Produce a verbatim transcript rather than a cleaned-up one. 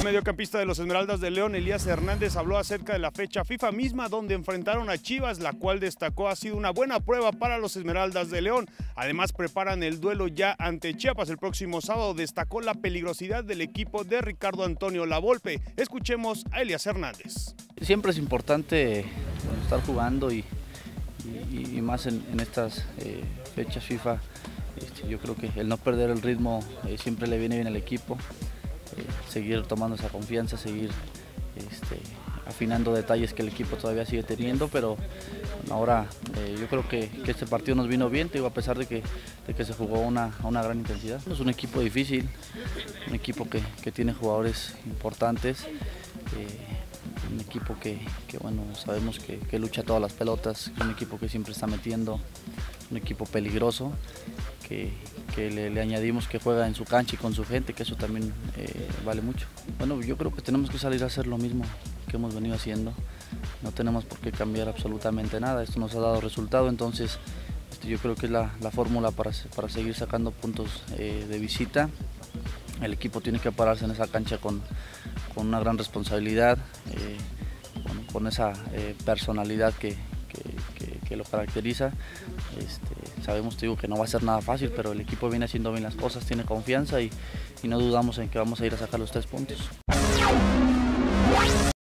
mediocampista de los Esmeraldas de León, Elías Hernández, habló acerca de la fecha FIFA misma donde enfrentaron a Chivas, la cual destacó ha sido una buena prueba para los Esmeraldas de León. Además, preparan el duelo ya ante Chiapas el próximo sábado. Destacó la peligrosidad del equipo de Ricardo Antonio Lavolpe. Escuchemos a Elías Hernández. Siempre es importante estar jugando y, y, y más en, en estas eh, fechas FIFA. Este, yo creo que el no perder el ritmo eh, siempre le viene bien al equipo. Eh, seguir tomando esa confianza, seguir este, afinando detalles que el equipo todavía sigue teniendo, pero bueno, ahora eh, yo creo que, que este partido nos vino bien, te digo, a pesar de que, de que se jugó una, a una gran intensidad. Es un equipo difícil, un equipo que, que tiene jugadores importantes, eh, un equipo que, que bueno, sabemos que, que lucha todas las pelotas, un equipo que siempre está metiendo, un equipo peligroso, que, que le, le añadimos que juega en su cancha y con su gente, que eso también eh, vale mucho. Bueno, yo creo que tenemos que salir a hacer lo mismo que hemos venido haciendo, no tenemos por qué cambiar absolutamente nada, esto nos ha dado resultado, entonces este, yo creo que es la, la fórmula para, para seguir sacando puntos eh, de visita. El equipo tiene que pararse en esa cancha con, con una gran responsabilidad, eh, con, con esa eh, personalidad que, que, que, que lo caracteriza. Este, sabemos, te digo, que no va a ser nada fácil, pero el equipo viene haciendo bien las cosas, tiene confianza y, y no dudamos en que vamos a ir a sacar los tres puntos.